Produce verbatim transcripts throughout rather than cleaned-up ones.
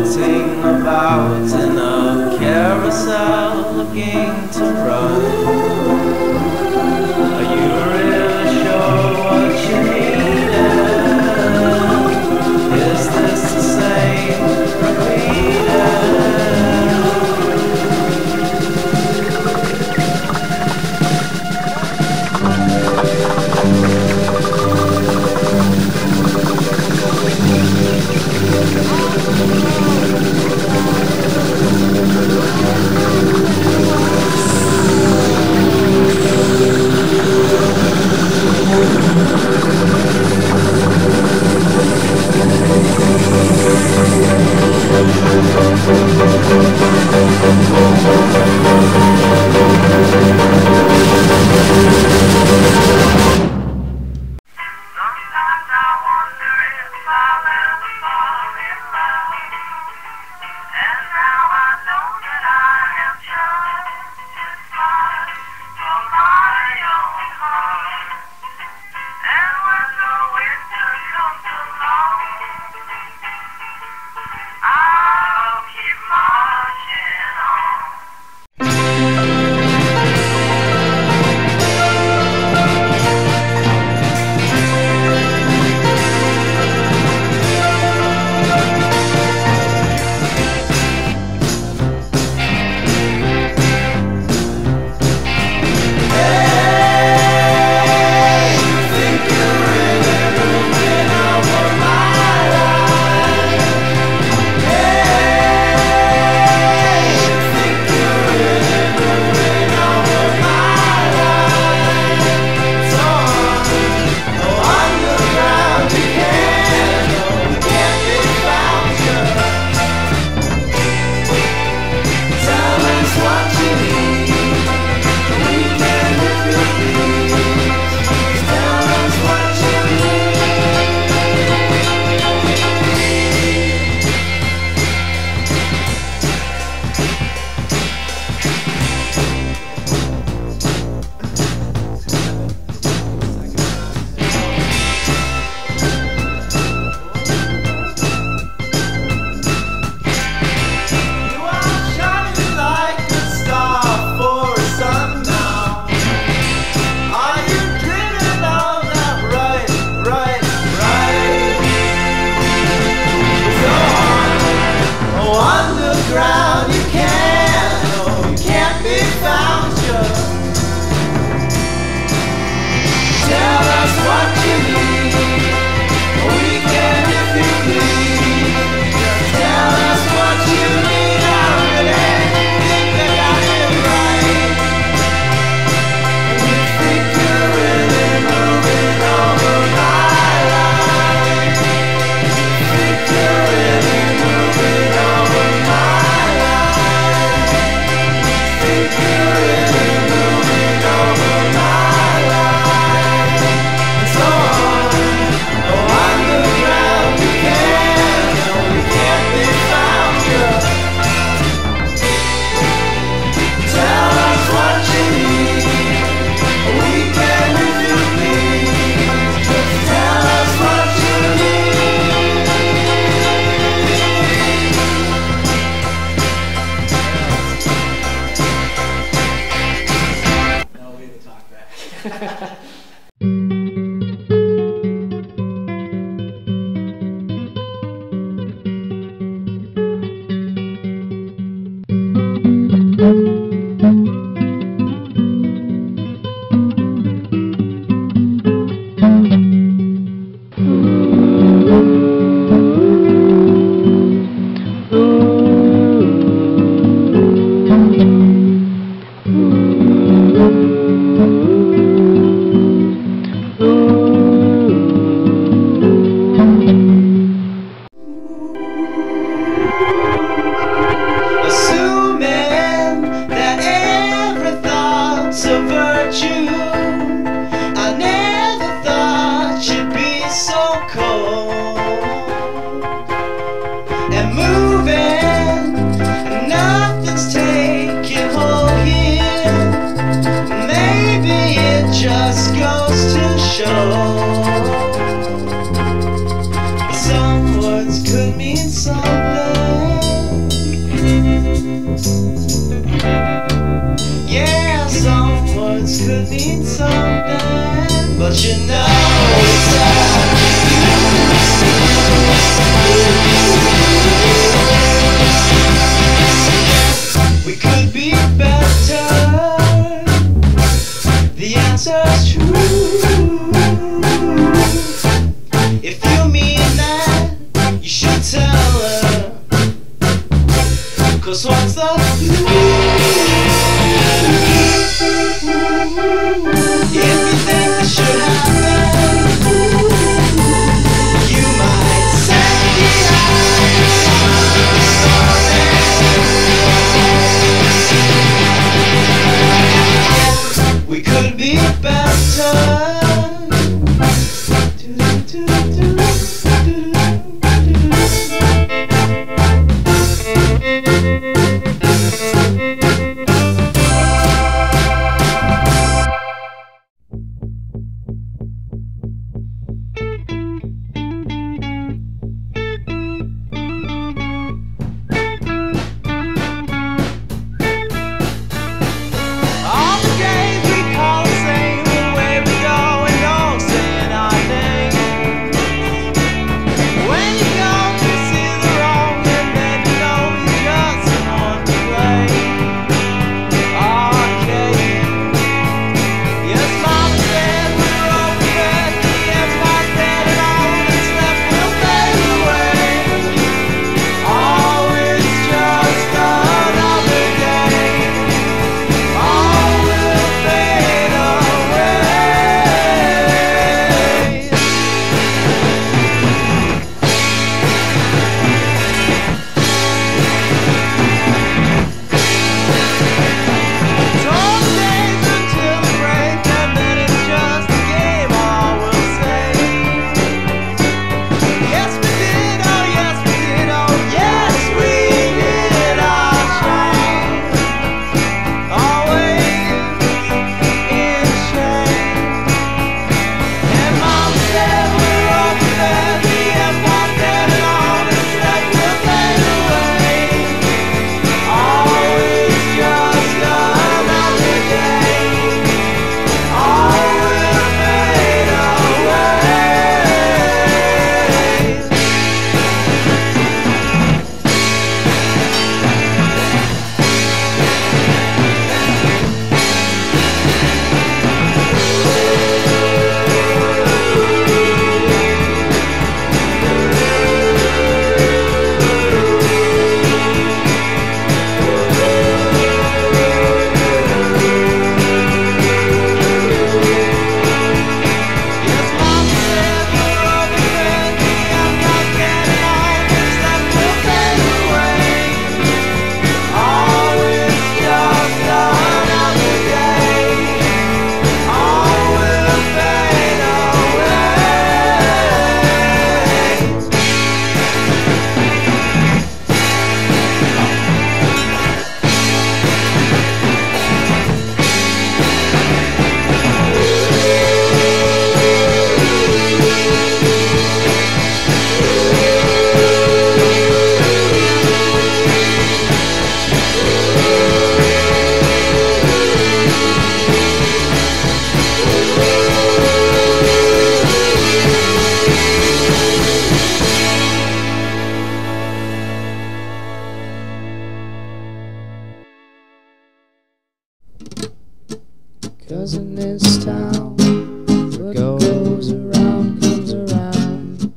floating about in a carousel looking to run. Are you really sure what you needed? Is this the same repeated? Some words could mean something. words could mean something, but you know it's up to you. We could be better. The answer's true. If you mean that, you should tell her. 'Cause what's the if you think this should happen, you might say we could be better. Cause in this town, what goes around comes around,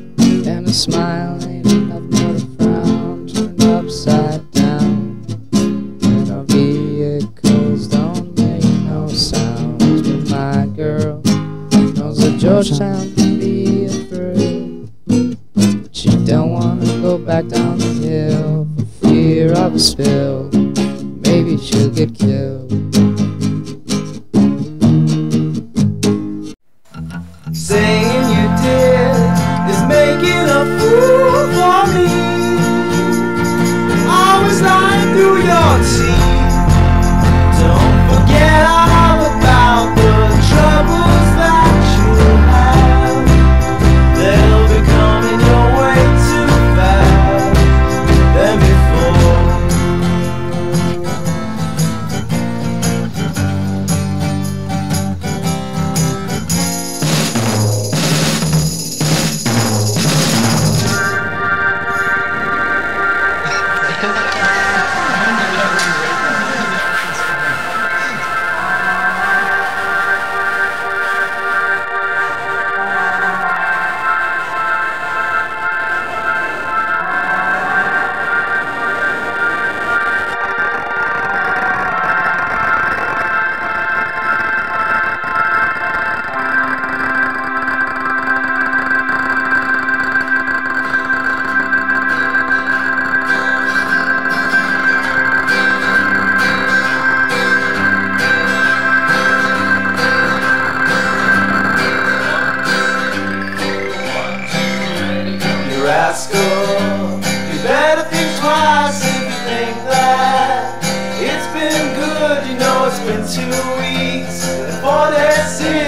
and a smile ain't enough but a frown turned upside down. And our vehicles don't make no sounds, but my girl knows that Georgetown can be a thrill. But she don't wanna go back down the hill for fear of a spill. Maybe she'll get killed. Saying you did is making a fool for me. Always lying through your teeth. Don't forget all about the troubles that you have. They'll be coming your way too fast than before.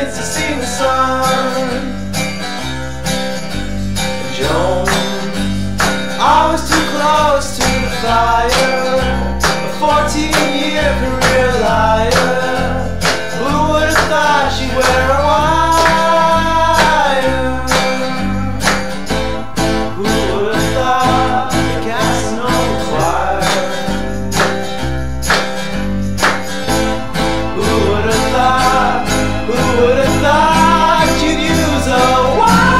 kids to see the sun. Joan, I was too close to the fire, a fourteen-year career liar. Who would have thought she'd wear a wire? Who would have thought the Casanova choir? Who would have thought, who would have thought you'd use a wire?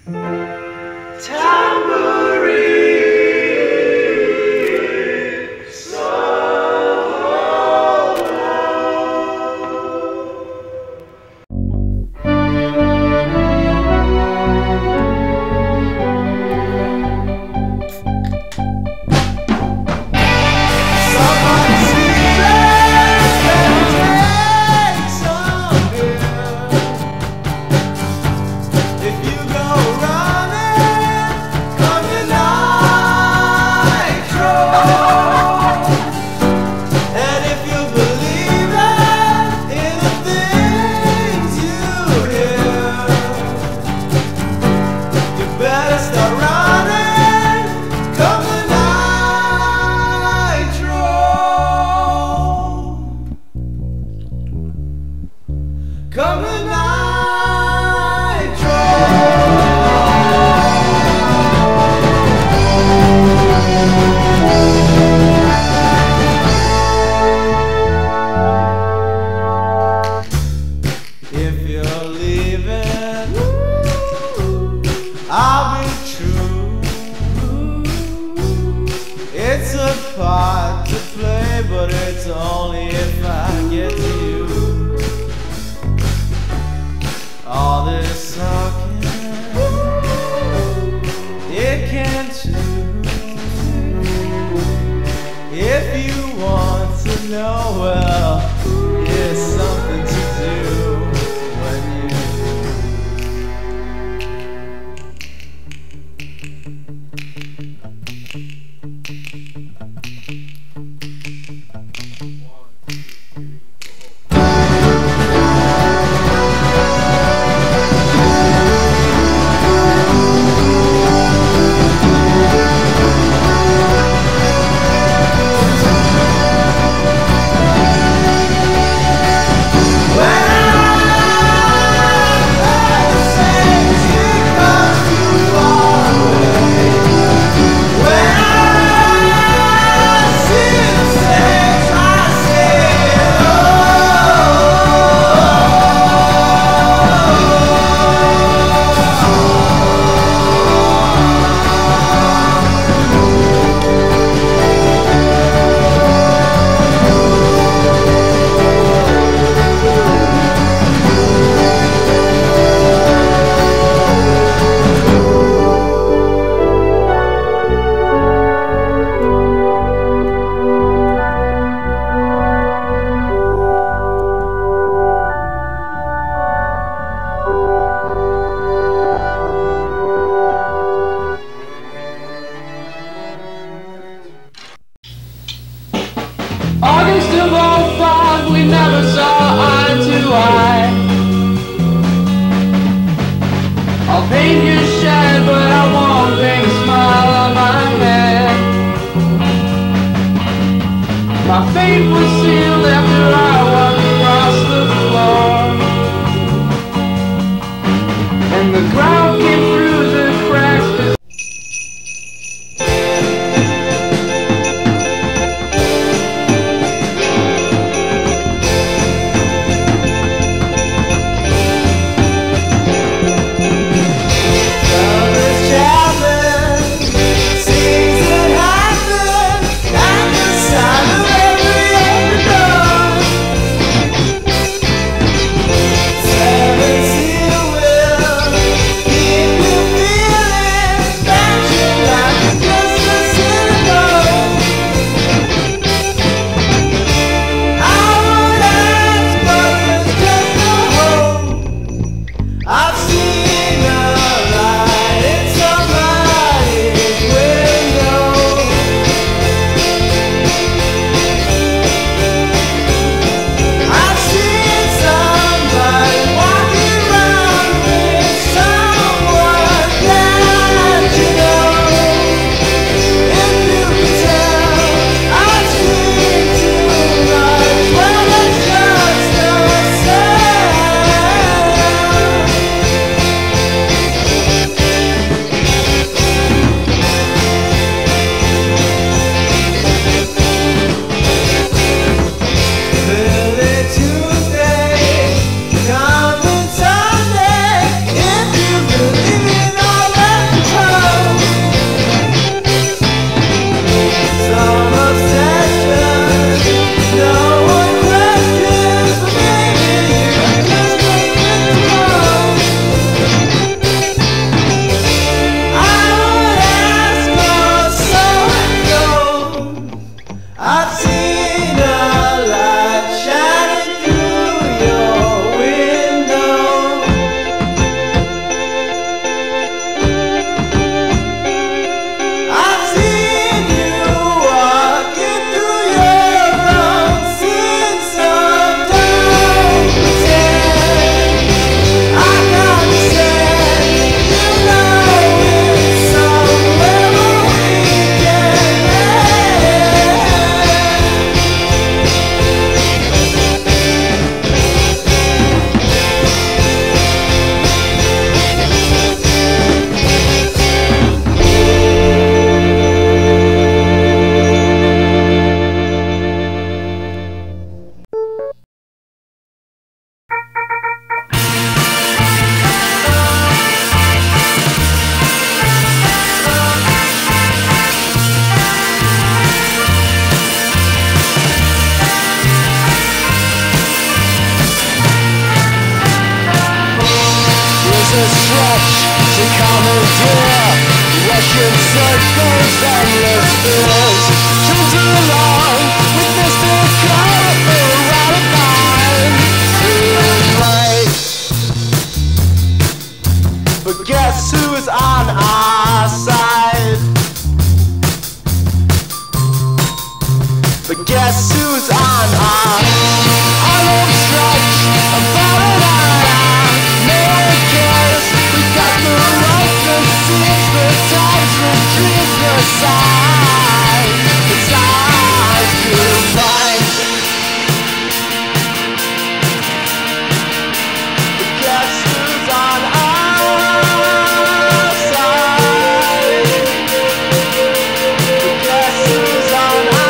Part to play, but it's only if I get to you. All this talking, it can't do. If you want to know, well, it's something to do when you August of oh five, we never saw eye to eye. I'll paint your shed, but I won't paint a smile on my head. My fate was sealed after I walked across the floor, and the ground came through the cracks. Side of every other door. dear. Russian circles, endless fears. Turns along with Mister Colorful Radicine. But guess who's on our side? But guess who's on our our old stretch about an hour? No one cares. We got the right, the seats, the times, the dreams, the size, the size to find. But guess who's on our side? But guess who's on our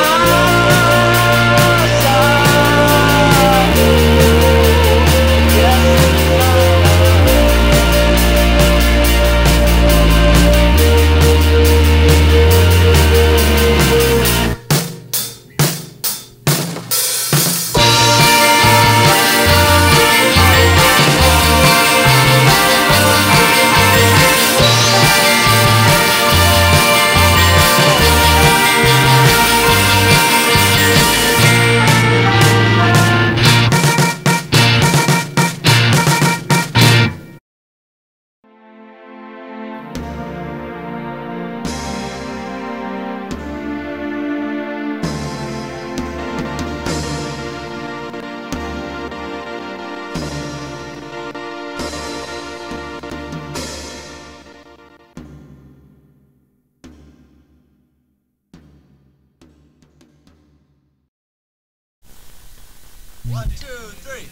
One, two, three.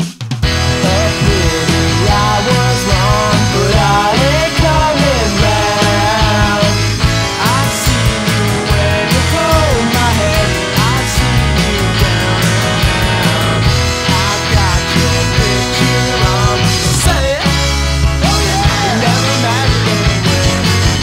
I was wrong, but I ain't coming round. I see you when you hold my head. I see you down and out. I've got your picture on. Say it. Oh yeah. Never mattered anywhere.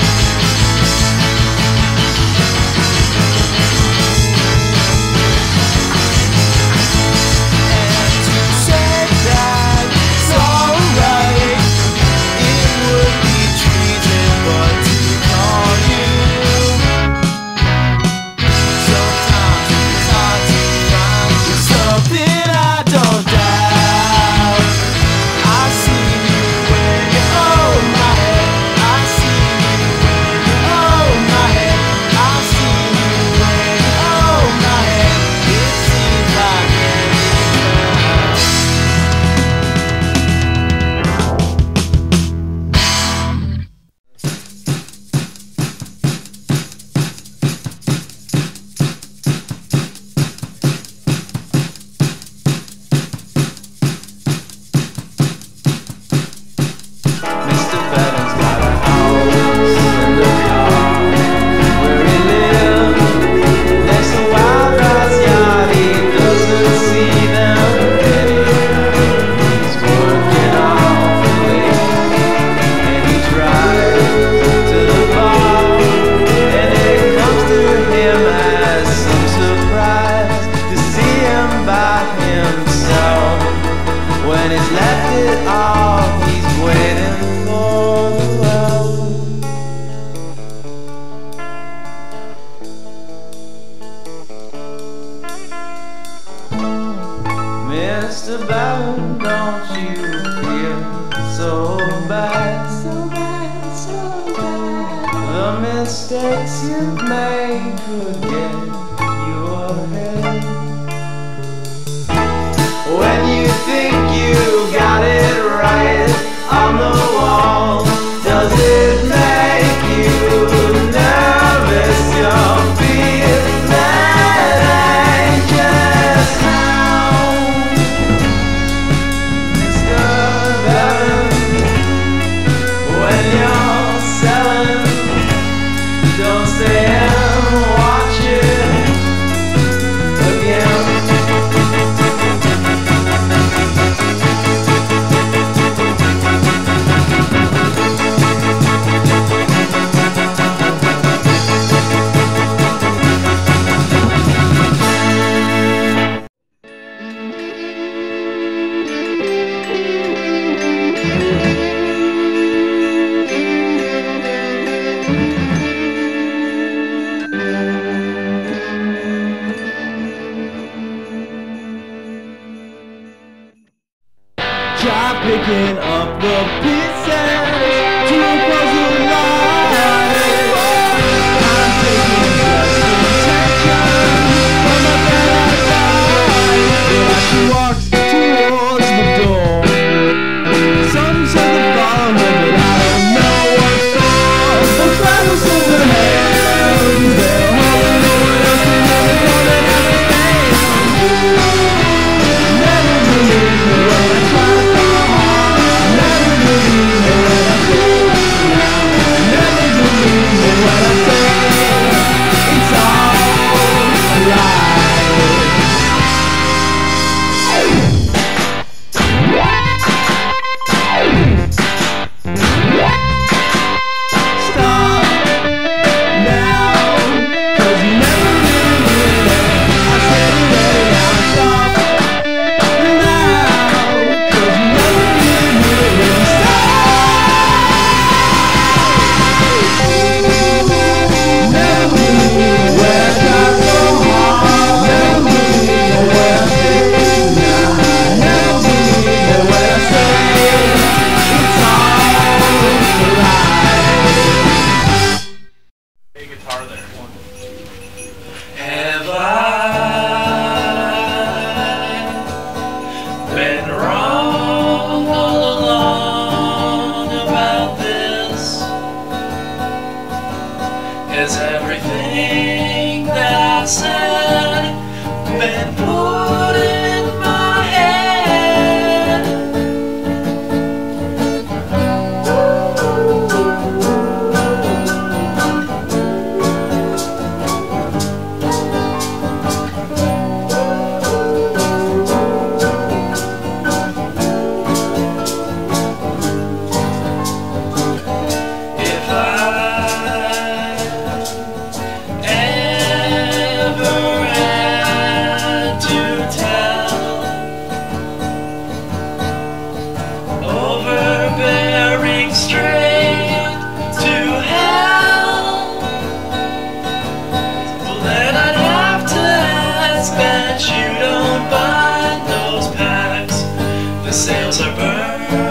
Mister Ballard, don't you feel so bad, so bad, so bad? The mistakes you've made could get you ahead. When you think you got it right on the wall, does it make you nervous? You're feeling that anxious now. When you're selling, don't stay out. I'm picking up the pieces to a puzzle life. I'm taking just intention from a bad advice. But as she walks towards the door, some said to follow her, but I don't know what for. The clouds overhead, they're holding no one else to really know that I understand. Never believe me when I try to come home. Never believe me when I feel around. Never believe me when I say it's all a lie. Have I been wrong all along about this? Has everything that I said been put in my head? The sails are burned.